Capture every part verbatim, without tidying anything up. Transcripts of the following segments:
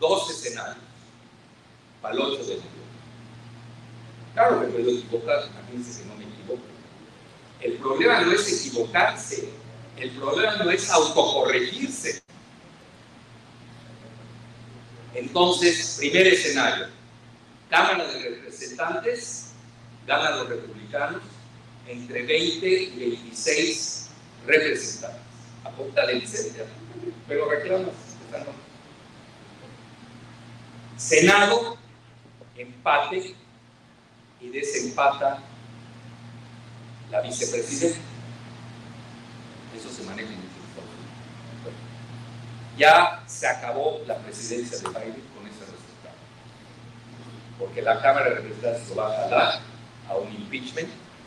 dos escenarios para el ocho de noviembre. Claro que puedo equivocar, aquí dice que no me equivoco. El problema no es equivocarse, el problema no es autocorregirse. Entonces, primer escenario, Cámara de Representantes, ganan los republicanos entre veinte y veintiséis representantes. Apunta la licencia, pero reclamas. Senado, empate y desempata la vicepresidenta. Eso se maneja en el Estados Unidos. Ya se acabó la presidencia de Biden con ese resultado. Porque la Cámara de Representantes lo va a jalar a un impeachment.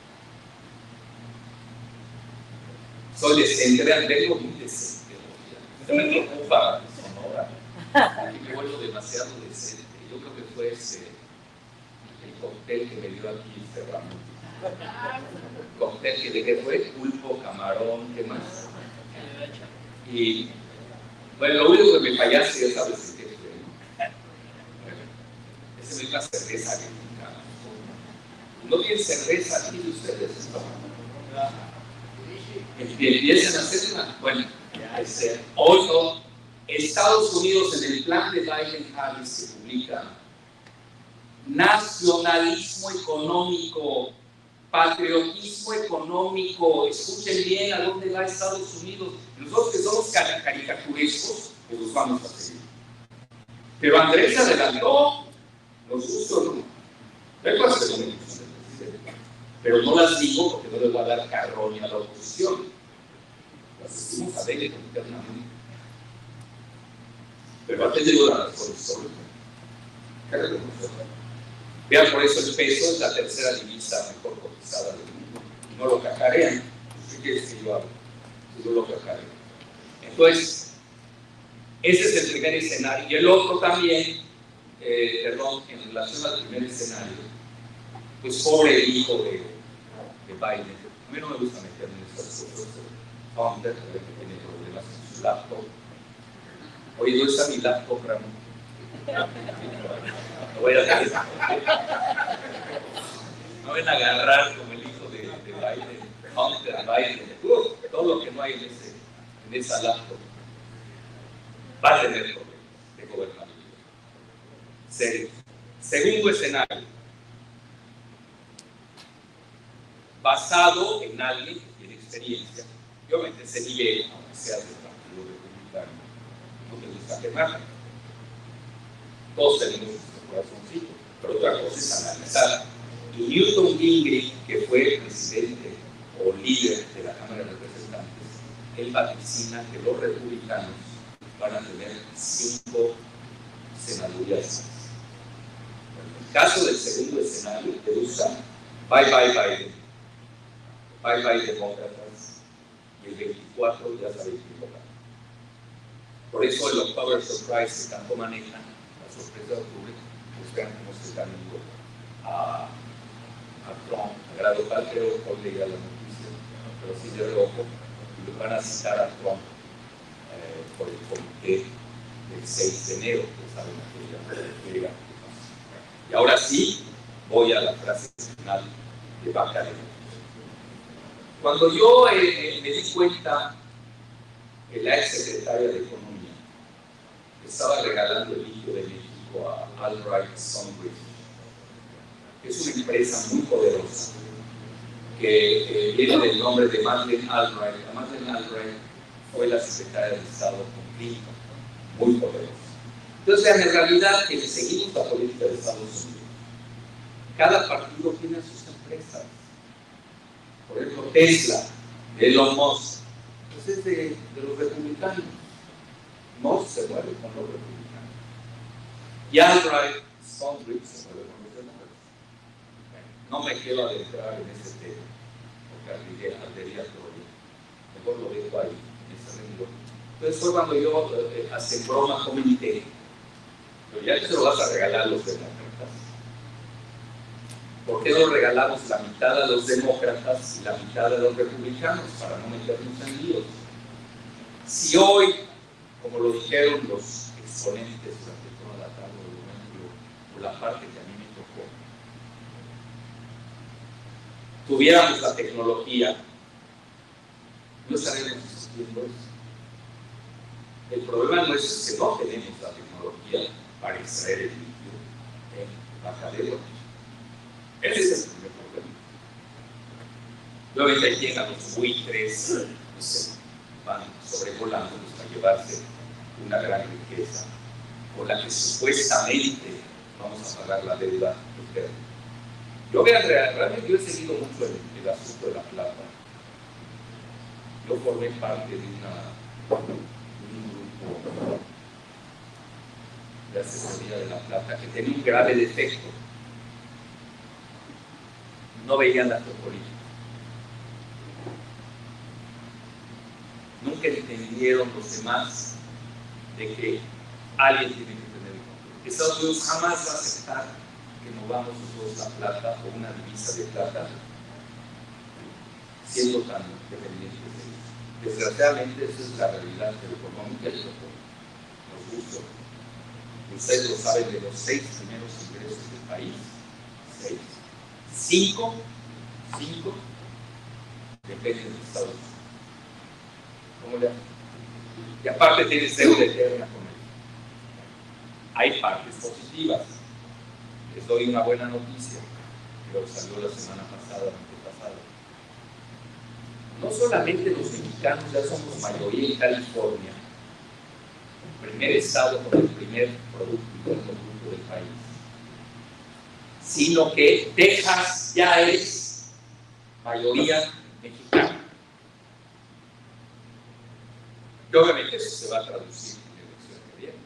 Soy decente, vean, vengo muy decente. Se me preocupa Sonora. Aquí me vuelvo demasiado decente. Yo creo que fue ese, el cóctel que me dio aquí Ferrando. Cóctel que de qué fue, pulpo, camarón, ¿qué más? Y bueno, lo único que me fallaste ya sabes es que fue, ¿no? Esa es una cerveza mexicana. No tienen cerveza aquí ustedes, ¿no? Empiezan a hacer una, bueno, este, hoy no, Estados Unidos en el plan de Biden-Harris se publica nacionalismo económico, patriotismo económico. Escuchen bien a dónde va Estados Unidos. Nosotros que somos caricaturescos, pues los vamos a seguir. Pero Andrés se adelantó, nos gustó, ¿no? Hay cosas que no me gustan, pero no las digo porque no les voy a dar carrón a la oposición. Las decimos a ver internamente. Pero antes de llegar a las soluciones, vean, por eso el peso es la tercera divisa mejor cotizada del mundo. No lo cacarean. ¿Qué quieres que yo haga? Yo lo cacareo. Entonces, ese es el primer escenario. Y el otro también, eh, perdón, en relación al primer escenario, pues pobre el hijo de, de Biden. A mí no me gusta meterme en estas cosas. Hunter, que tiene problemas en su laptop. Oye, ¿dónde está mi laptop, Ramón? No voy a agarrar. No voy a agarrar como el hijo de, de Biden, Hunter Biden. Uh, todo lo que no hay en, ese, en esa laptop va a tener problemas de gobernabilidad. Serio. Segundo escenario, basado en alguien que tiene experiencia, y obviamente ese nivel, aunque sea del Partido Republicano, no me gusta quemarla. Todos tenemos nuestro corazoncito, pero otra cosa es analizar. Y Newton Gingrich, que fue presidente o líder de la Cámara de Representantes, él vaticina que los republicanos van a tener cinco senadurías. En el caso del segundo escenario, de U S A, bye bye Biden, bye bye demócratas, y el veinticuatro ya sabe equivocar. Por eso el October Surprise que tanto manejan, la sorpresa de octubre, pues vean cómo se están yendo a, a Trump, a grado tal, creo que hoy leía la noticia, pero sí de rojo, y lo van a citar a Trump eh, por el comité del seis de enero, que saben aquella llega. Y ahora sí, voy a la frase final de Baca. Cuando yo eh, me di cuenta que la ex secretaria de Economía estaba regalando el litio de México a Albright Sunbridge, que es una empresa muy poderosa, que eh, viene del nombre de Madeleine Albright. La Madeleine Albright fue la secretaria de Estado con Clinton, muy poderosa. Entonces, vean, en realidad, que seguimos la política de Estados Unidos. Cada partido tiene sus empresas. Por ejemplo, Tesla, de Elon Musk, pues es de, de los republicanos. Musk se mueve con los republicanos. Y Albright Sunbridge se mueve con los demócratas. No me quiero adentrar en ese tema, porque ardería todo. Mejor lo dejo ahí, en ese renglón. Entonces fue cuando yo, eh, hace broma, comenté, pero ya que se lo vas a regalar a los demócratas, ¿por qué no regalamos la mitad a los demócratas y la mitad a los republicanos para no meternos en líos? Si hoy, como lo dijeron los exponentes durante toda la tarde, o la parte que a mí me tocó, tuviéramos la tecnología, no estaremos discutiendo eso. El problema no es que no tenemos la tecnología para extraer el litio en Baja California. Ese es el primer problema. Luego ahí llegan los buitres, no sé, van sobrevolando para llevarse una gran riqueza con la que supuestamente vamos a pagar la deuda externa. Yo vean, realmente yo he seguido mucho el, el asunto de la plata. Yo formé parte de, una, de un grupo de asesoría de la plata que tenía un grave defecto. No veían la geopolítica. Nunca entendieron los demás de que alguien tiene que tener el control. Estados Unidos jamás va a aceptar que movamos nosotros la plata o una divisa de plata siendo tan dependientes de ellos. Desgraciadamente, esa es la realidad económica y nos gusta. Ustedes lo saben, de los seis primeros ingresos del país, seis, cinco, cinco dependen de Estados Unidos. ¿Cómo le hacen? Y aparte tienes deuda eterna con ellos. Hay partes positivas. Les doy una buena noticia, que salió la semana pasada, antepasada. No solamente los mexicanos ya somos mayoría en California, el primer estado con el primer Producto Interno Bruto del país, sino que Texas ya es mayoría mexicana. Y obviamente eso se va a traducir en la elección que viene.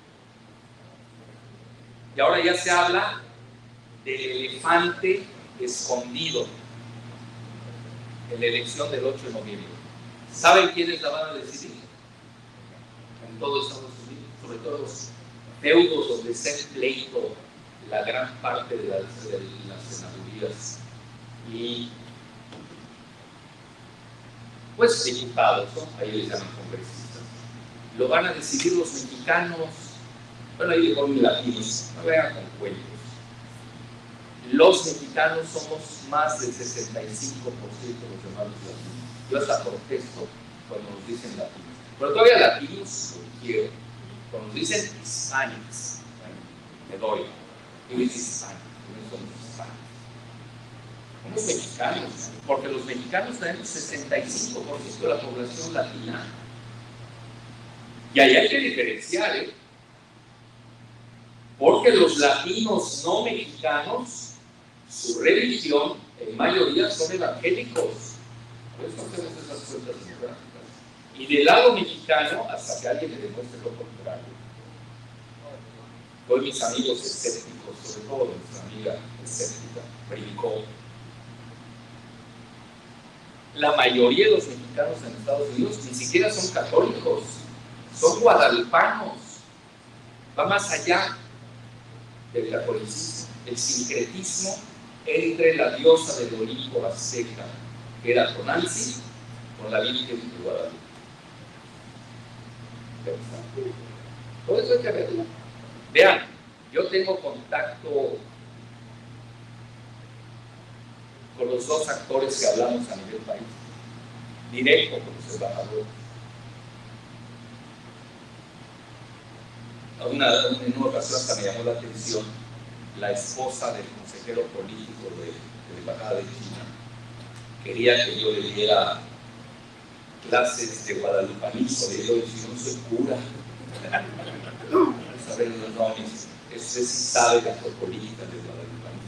Y ahora ya se habla del elefante escondido en la elección del ocho de noviembre. ¿Saben quiénes la van a decidir? En todo Estados Unidos, sobre todo los feudos donde está en pleito la gran parte de las, de las senadurías y pues diputados, ¿no? Ahí les llaman congresistas. Lo van a decidir los mexicanos. Bueno, ahí digo latinos, no vean con cuentos. Los mexicanos somos más del sesenta y cinco por ciento de los llamados latinos. Yo hasta protesto cuando nos dicen latinos. Pero todavía latinos, lo quiero. Cuando nos dicen hispanics, bueno, me doy. Yo digo hispanics, no somos hispanics. Somos mexicanos, porque los mexicanos tenemos sesenta y cinco por ciento de la población latina. Y ahí hay que diferenciar, ¿eh? Porque los latinos no mexicanos, su religión en mayoría son evangélicos. Por eso hacemos esas cuentas demográficas. Y del lado mexicano, hasta que alguien me demuestre lo contrario. Hoy mis amigos escépticos, sobre todo nuestra amiga escéptica, brincó. La mayoría de los mexicanos en Estados Unidos ni siquiera son católicos, son guadalupanos. Va más allá del catolicismo, el sincretismo entre la diosa del Olimpo azteca, que era Tonantzin, con la Virgen de Guadalupe. Todo eso hay que verlo. Vean, yo tengo contacto con los dos actores que hablamos a nivel país, directo con los embajadores. Una, en una ocasión hasta me llamó la atención la esposa del consejero político de, de la embajada de China. Quería que yo le diera clases de guadalupanismo. Le digo, si no soy cura, saber los nombres, usted sí sabe la geopolítica de Guadalupanismo.